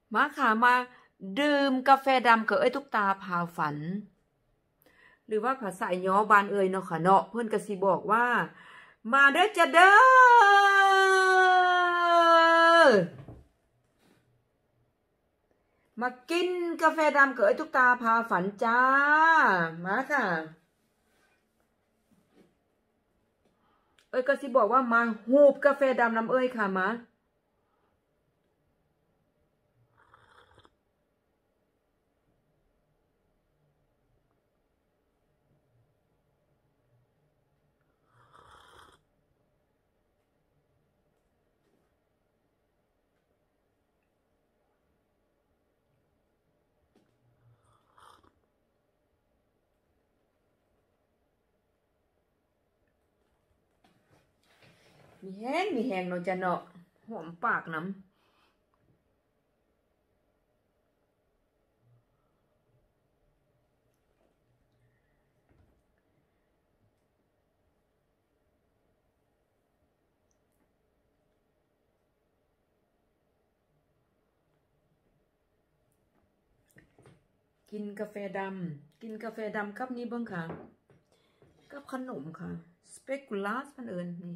มาค่ะมาดื่มกาแฟดำกับเอ้ยตุ๊กตาพาฝันหรือว่าภาษาย้อบานเอ่ยเนาะค่ะเนาะเพื่อนก็สิบอกว่ามาเด้อจะเด้อมากินกาแฟดำกับเอ้ยตุ๊กตาพาฝันจ้ามาค่ะเอ้ยก็สิบอกว่ามาหูบกาแฟดำน้ำเอ้ยค่ะมามีแห้งเนาะจะเนาะหอมปากน้ำกินกาแฟดำกินกาแฟดำกับนี้เบิ้งค่ะกับขนมค่ะสเปกุลัสมันเอิญนี่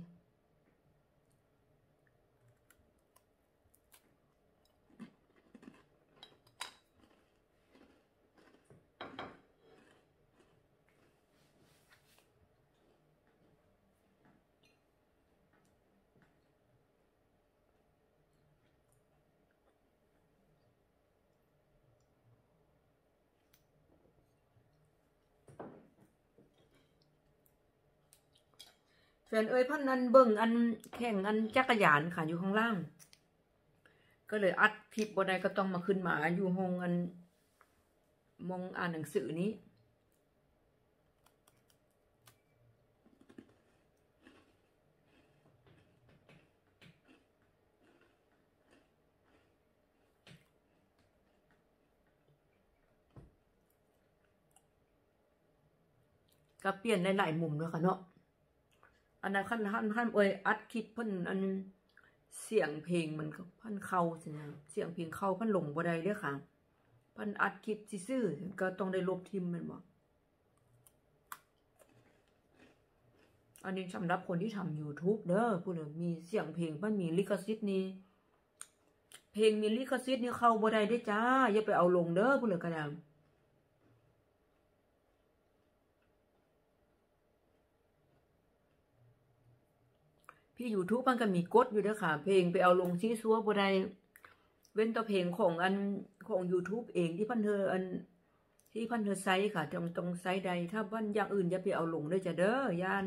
แฟนเอ้ยพันนันเบิ่งอันแข่งอันจักรยานค่ะอยู่ข้างล่างก็เลยอัดคลิปบ่ได้ก็ต้องมาขึ้นมาอยู่ห้องอันมองอ่านหนังสือนี้ก็เปลี่ยนในหลายมุมเนาะค่ะเนาะอันนั้นขั้นเอ้ยอัดคลิปเพิ่นอันเสียงเพลงมันก็พันเข้าสินะเสียงเพลงเข้าพันหลงบ่ได้เด้อค่ะพันอัดคลิปซื่อๆก็ต้องได้ลบทิมมันบ่อันนี้สำหรับคนที่ทำ YouTube เด้อพูดเลยมีเสียงเพลงมันมีลิขสิทธิ์นี่เพลงมีลิขสิทธิ์นี่เข้าบ่ได้เด้จ้าอย่าไปเอาลงเด้อพูดเลยก็ได้พี่ YouTube มันก็มีกฎอยู่เด้อค่ะเพลงไปเอาลงชี้ซัวบ่ได้เว้นแต่เพลงของอันของ YouTube เองที่พันเธออันที่พันเธอไซส์ค่ะตรงไซส์ใดถ้าพันอย่างอื่นอย่าไปเอาลงเด้อจ้ะเด้อย่าน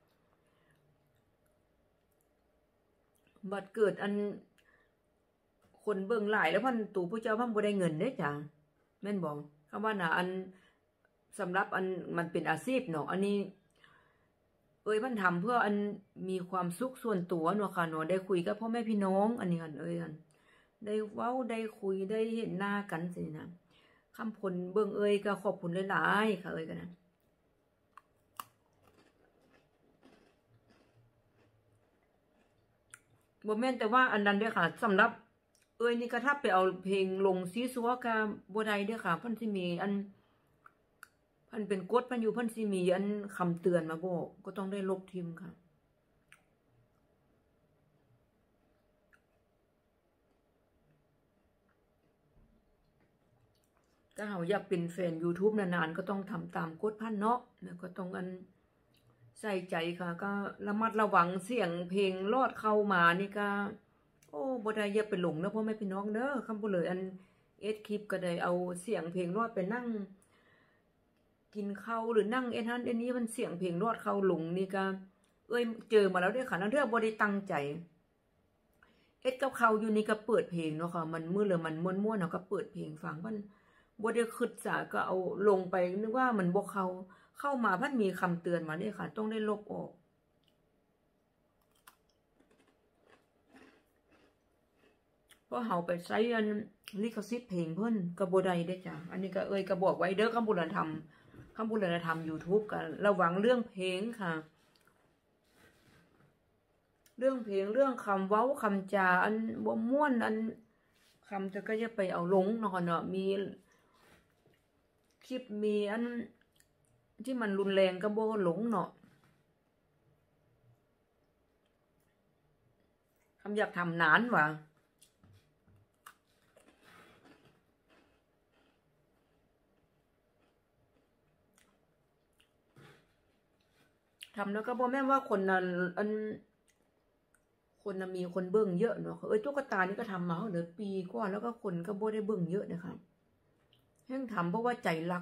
บัดเกิดอันคนเบิ่งหลายแล้วพันตู่ผู้เจ้าพันบ่ได้เงินเด้อจ้ะแม่นบอกคำว่าน่ะอันสำหรับอันมันเป็นอาชีพเนาะอันนี้เอ้ยมันทำเพื่ออันมีความสุขส่วนตัวเนาะค่ะเนาะได้คุยกับพ่อแม่พี่น้องอันนี้กันเอ้ยกันได้เว้าได้คุยได้เห็นหน้ากันสินะคำพลเบิ่งเอ้ยก็ขอบคุณหลายๆค่ะเอ้ยกันนะบ่แม่นแต่ว่าอันนั้นเด้อค่ะสำหรับเอ้ยนี่ก็ถ้าไปเอาเพลงลงซีซัวก็บ่ได้เด้อค่ะเพิ่นสิมีอันเพิ่นเป็นกฎเพิ่นอยู่เพิ่นสิมีอันคำเตือนมาบอกก็ต้องได้ลบทิมค่ะถ้าเฮาอยากเป็นแฟน YouTube นานๆก็ต้องทำตามกฎพันเนาะแล้วก็ต้องอันใส่ใจค่ะก็ระมัดระวังเสียงเพลงลอดเข้ามานี่ก็โอ้บ่ได้อย่าไปหลงนะพ่อแม่พี่น้องเด้อคำบ่เลยอันเอ็ดคลิปก็ได้เอาเสียงเพลงลอดไปนั่งกินข้าวหรือนั่งเอ็นฮันเอ็นนี้มันเสียงเพลงลอดเข้าหลงนี่ก็เอ้ยเจอมาแล้วด้วยค่ะนั่นเรื่องบ่ได้ตั้งใจเอ็ดกับเขาอยู่นี่ก็เปิดเพลงเนาะค่ะมันมื้อเลยมันม่วนๆเนาะก็เปิดเพลงฟังมันบ่ได้คิดซะก็เอาลงไปนึกว่ามันบ่เข้ามาพันมีคำเตือนมาเนี่ยค่ะต้องได้ลบออกเพราะเฮาไปใช้อันลิขสิทธิ์เพลงเพิ่นก็บ่ได้เด้จ้ะอันนี้ก็เอ้ยก็บอกไว้เด้อคำโบราณธรรมYouTube กันระวังเรื่องเพลงค่ะเรื่องเพลงเรื่องคำเว้าคำจาอันบ่ม่วนอันคคำจะก็จะไปเอาลงเนาะเนาะมีคลิปมีอันที่มันรุนแรงก็บ่หลงเนาะคำอยากทำนานว่ะทำแล้วก็บ่แม่นว่าคนนั้นอันคนน่ะมีคนเบิ่งเยอะเนาะตุ๊กตานี่ก็ทำมาเดือปีกว่าแล้วก็คนก็บ่ได้เบิ่งเยอะนะคะแห่งทำเพราะว่าใจรัก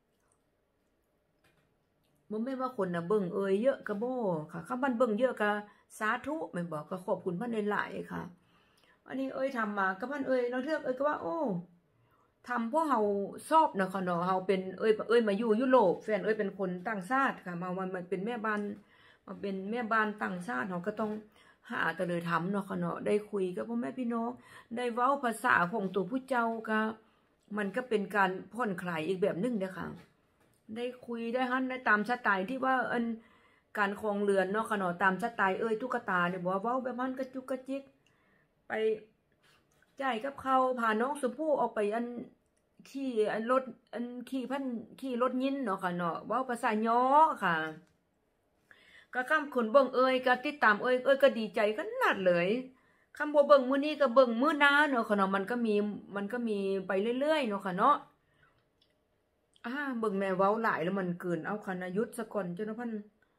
บ่แม่นว่าคนน่ะเบิ่งเยอะก็บ่ค่ะคำมันเบิ่งเยอะก็สาธุแม่นบ่ก็ขอบคุณเพิ่นหลายๆค่ะอันนี้ทำมาก็มันเราเลือกก็ว่าโอ้ทำเพราะเฮาชอบเนาะค่ะเนาะเฮาเป็นมาอยู่ยุโรปแฟนเป็นคนต่างชาติค่ะมามันเป็นแม่บ้านมาเป็นแม่บ้านต่างชาติเฮาก็ต้องหาแต่เลยทำเนาะค่ะเนาะได้คุยกับพ่อแม่พี่น้องได้เว้าภาษาของตัวผู้เจ้าก็มันก็เป็นการผ่อนคลายอีกแบบนึงเด้อค่ะได้คุยได้ฮั่นได้ตามสไตล์ที่ว่าการครองเรือนเนาะค่ะเนาะตามสไตล์ตุ๊กตาเนี่ยบอกว่าเว้าแบบนั้นกระจุกกระจิกไปจ่ายกับเขาพาน้องสุพู่ออกไปขี่รถขี่รถยินเนาะค่ะเนาะเว้าภาษาย้อค่ะก็คำคนเบิ่งก็ติดตามก็ดีใจขนาดเลยคำบ่เบิ่งมื้อนี้ก็เบิ่งมื้อหน้าเนาะค่ะเนาะมันก็มีไปเรื่อยๆเนาะค่ะเนาะเบิ่งแม่เว้าหลายแล้วมันเกินเอาคณะยุทธซะก่อนเจ้าเนาะพัน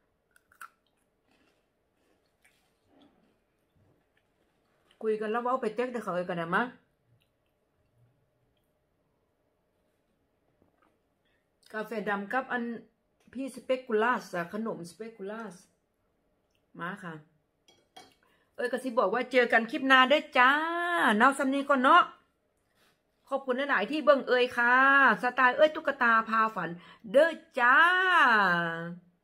คุยกันแล้วเว้าไปเต็กแต่เขากันนะมะกาแฟดำกับพี่สเปกคูลัสขนมสเปกคูลัสมาค่ะก็สิบอกว่าเจอกันคลิปหน้าได้จ้าเนาะสำนีก่อนเนาะขอบคุณหลายๆที่เบิ่งค่ะสไตล์ตุ๊กตาพาฝันเด้อจ้า